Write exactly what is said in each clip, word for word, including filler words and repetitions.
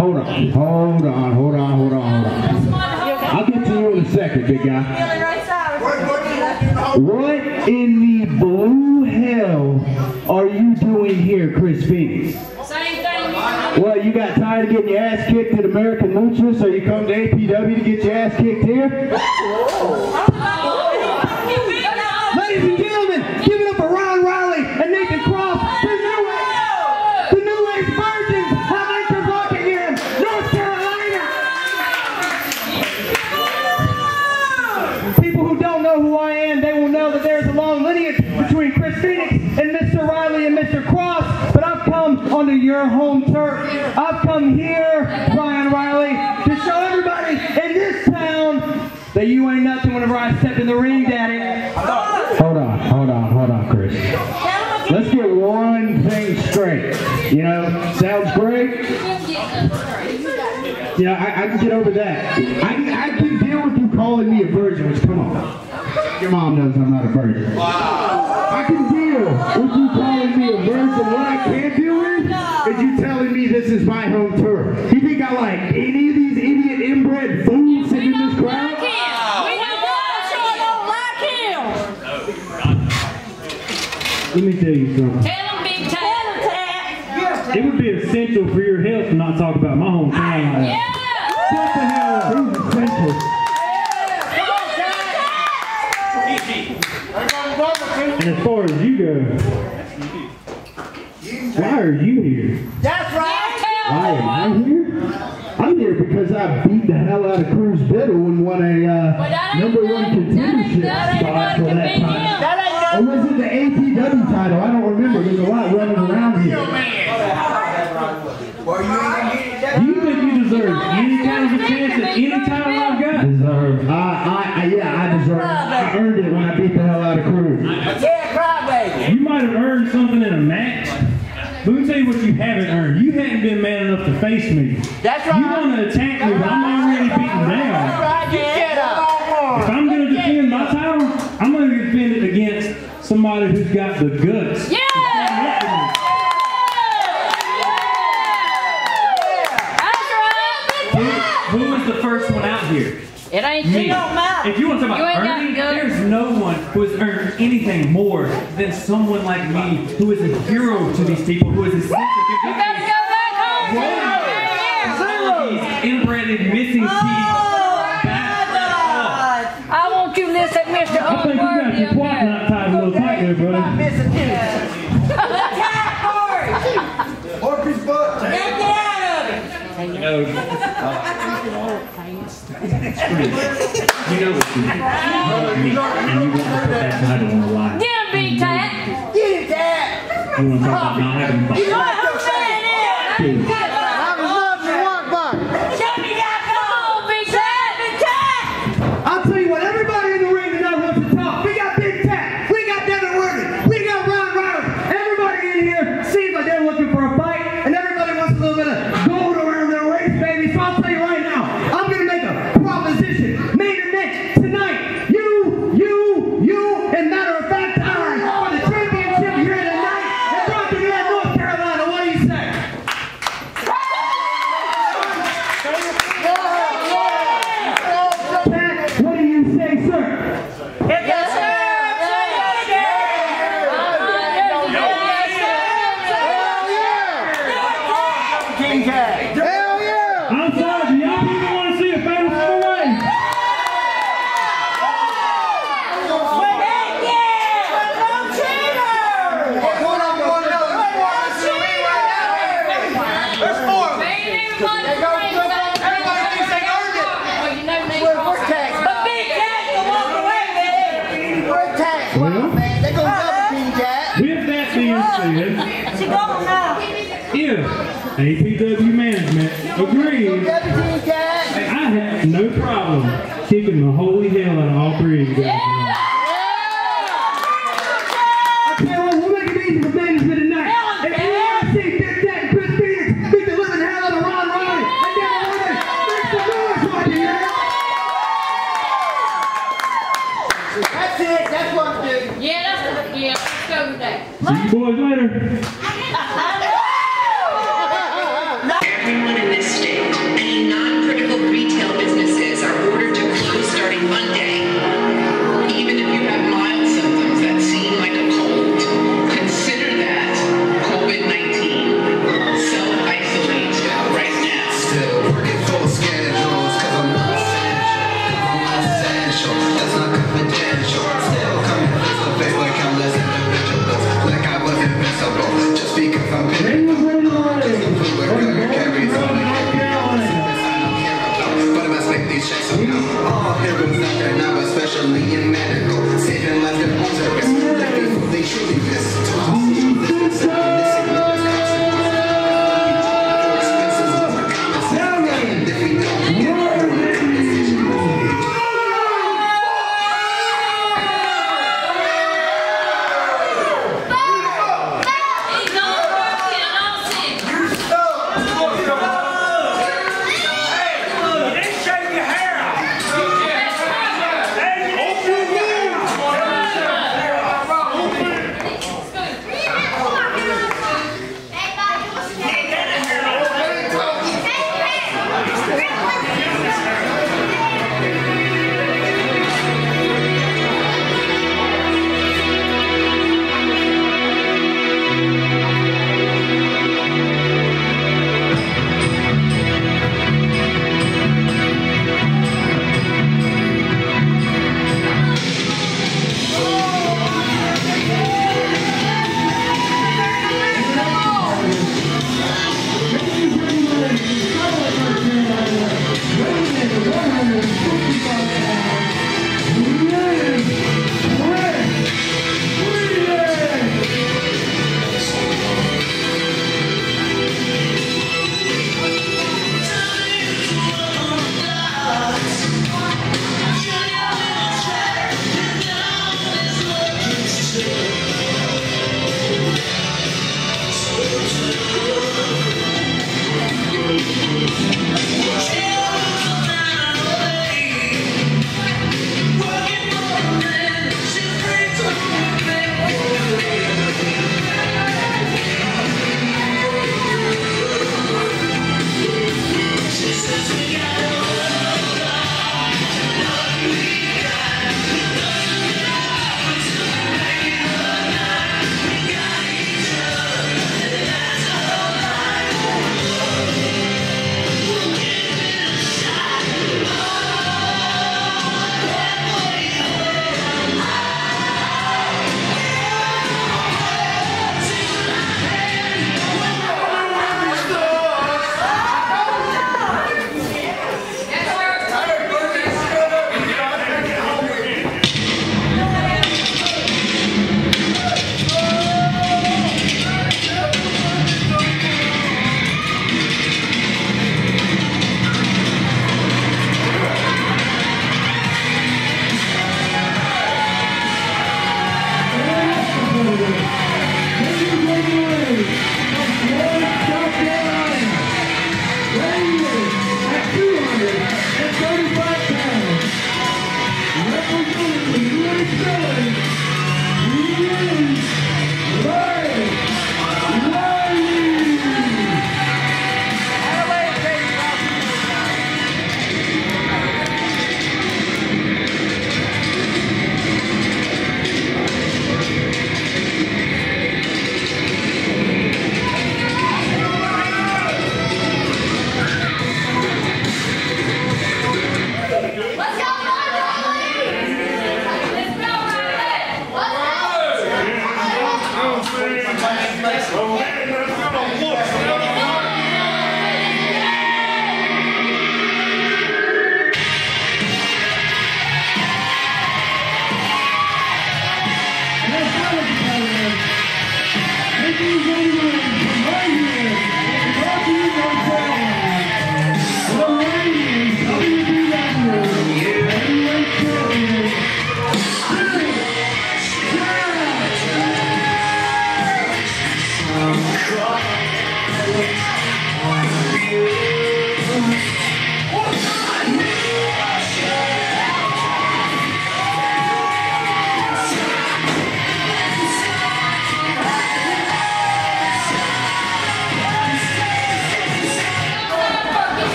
Hold on, hold on, hold on, hold on, hold on. I'll get to you in a second, big guy. What in the blue hell are you doing here, Chris Phoenix? Same thing. What, you got tired of getting your ass kicked at American Lucha, so you come to A P W to get your ass kicked here? Ladies and gentlemen, give it up for Ron Riley and Nathan Cross, the new age, the new age virgins of Anchor, North Carolina. People who don't know who I am, they will know that there's a long lineage between Chris Phoenix and Mister Riley and Mister Cross, but I've come onto your home turf. I've come here, Ryan Riley, to show everybody in this town that you ain't nothing whenever I step in the ring, Daddy. Hold on, hold on, hold on, Chris. Let's get one thing straight. You know, sounds great. You know, I, I can get over that. I, I can deal with you calling me a virgin, which, come on. Your mom knows I'm not a virgin. I can deal with you calling me a virgin. What I can't deal with is you telling me this is my home turf. You think I like any of these idiot inbred fools sitting in this crowd? Let me tell you something. Tell him, Big Tatt. It would be essential for your health to not talk about my hometown. Yeah. What the hell? Who's essential? And as far as you go, why are you here? That's right. Why am I here? I'm here because I beat the hell out of Cruz Biddle and won a uh, number one contendership spot for that time. Or was it the A P W title? I don't remember. There's a lot running around here. Do you think you deserve any kind of a chance at any title I've got? Deserve. I, I, I, yeah, I deserve. I earned it when I beat the hell out of Cruz. Yeah, cry, baby. You might have earned something in a match. But let me tell you what you haven't earned. You hadn't been man enough to face me. That's right. You want to attack me, but I'm already beaten down. That's right. You get up. If I'm going to defend my title, I'm going to defend it against somebody who's got the guts. Yeah! That's right. Who was the first one out here? It ain't Me. you don't matter. If you want to talk You about ain't got earning, guts. there's no one who has earned anything more than someone like me who is a hero to these people, who is essential to You gotta go back home. these inbred missing teeth. I want you to listen to Mister I think you got Unworthy your up quad there. knot tied a little tight there, brother. Orpheus butt. Get out of it. You know, you know what you do. And you want to put that title on the line. Get him, Big Tatt. Get it, Dad. You want to talk about not having fun. Who's saying it? I'll tell you what, everybody in the ring tonight wants to talk. We got Big Tatt, we got Devin Worthy, we got Ron Riley. Everybody in here seems like they're looking for a fight, and everybody wants a little bit of gold around their waist, baby. So I'll tell you right now, I'm going to make a proposition. Main event tonight. You, you, you, and matter of fact, I for the championship here tonight in Rotterdam, North Carolina. What do you say? What do you say, sir? Hell yeah! I'm sorry, do y'all people want to see a famous four-way? There's four of them. Everybody thinks they earned it. We're tax. But Big Tatt can walk away, man. We're tax. Well, Man, they go double team, Dad. with that being said, She gone now. if A P W management agrees, Double team, Dad. I have no problem kicking the holy hell out of all three of you guys. Yeah. I tell you what, we'll make it easy for management tonight. If you want to see Big Tatt and Chris Phoenix beat the living hell out of Ron Riley and Devin Worthy, make some noise right here. That's it. That's what I'm doing. Yeah, that's the, yeah, let's go with that. See you boys later. Everyone in this state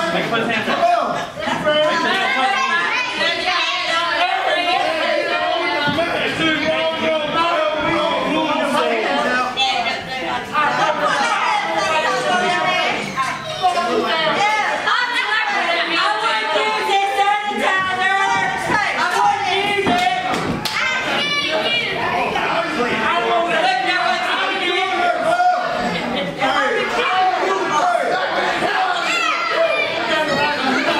Make him put his hands up. Hey!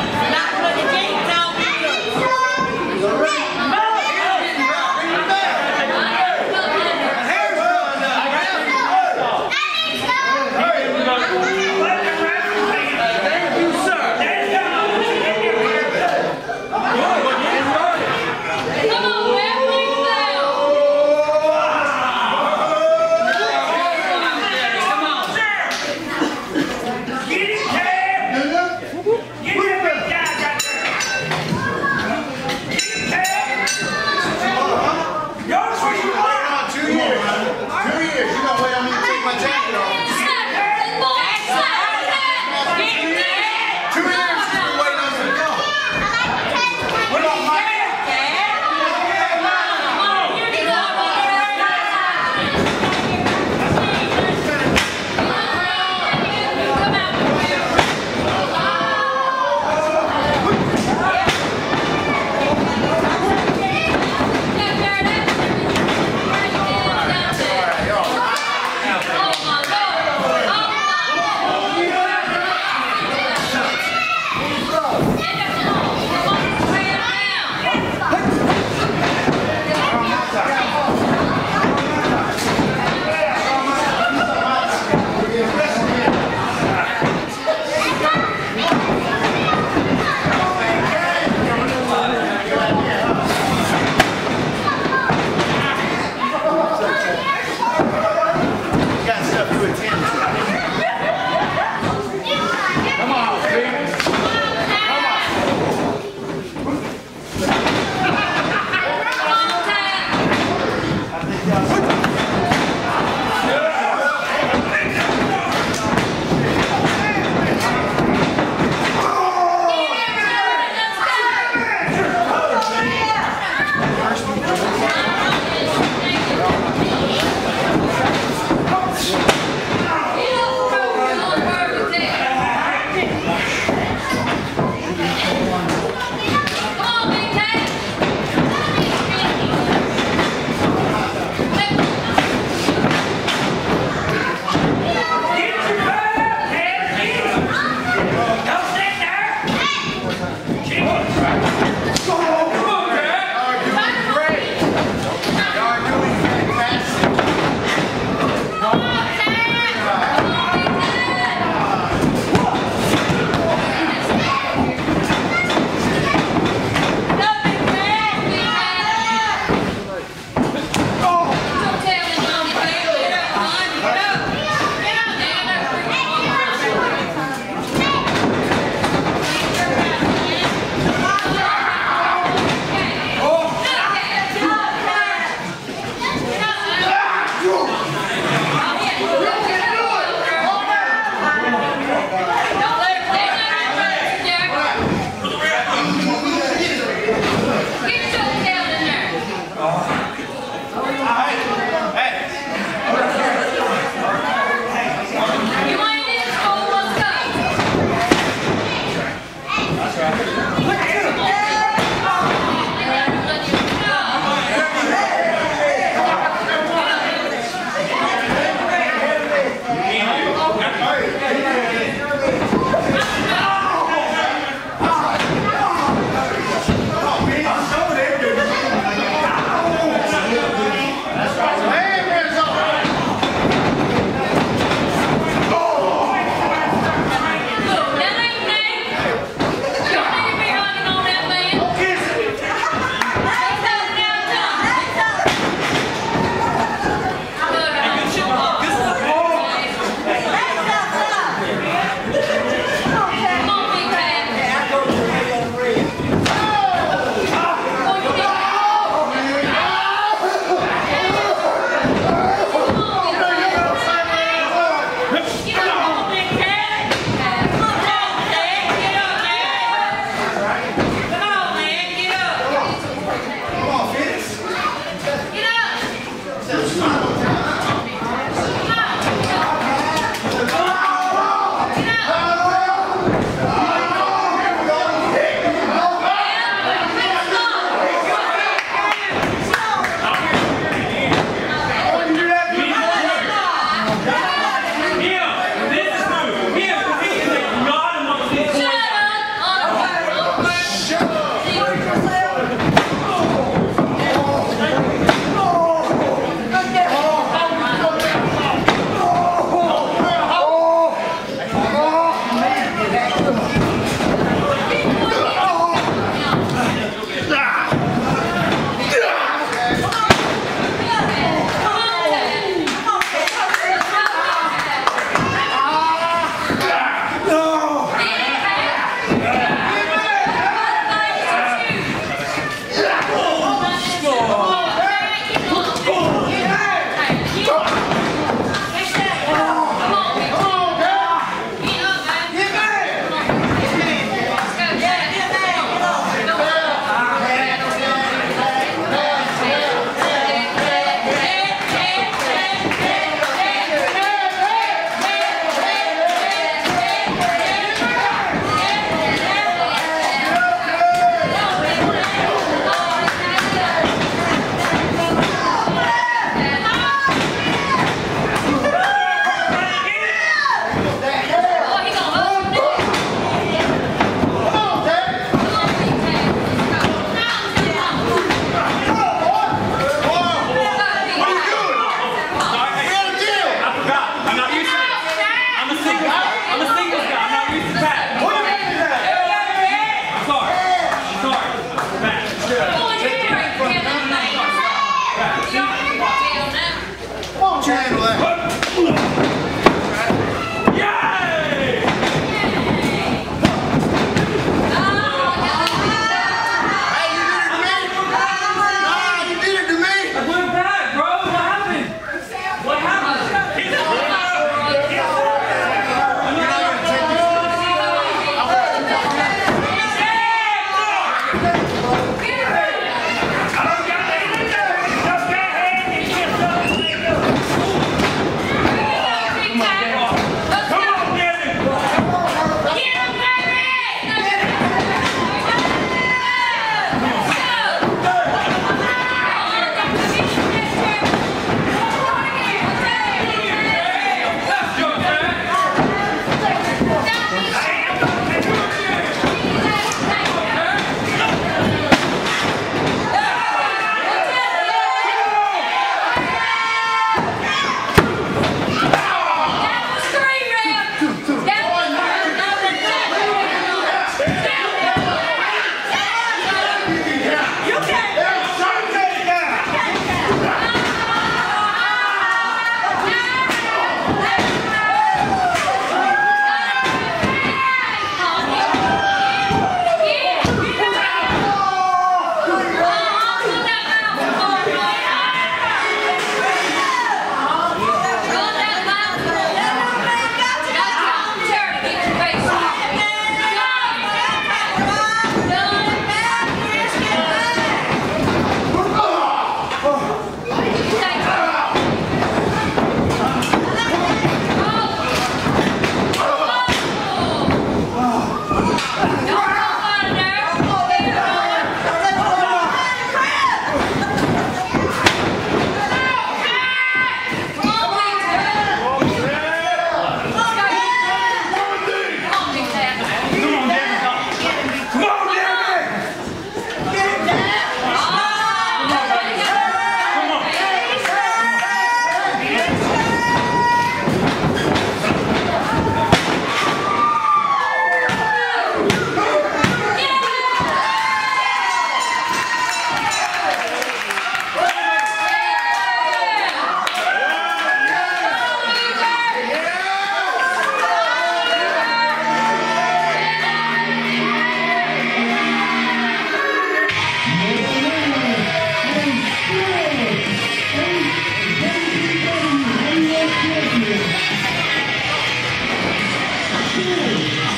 team.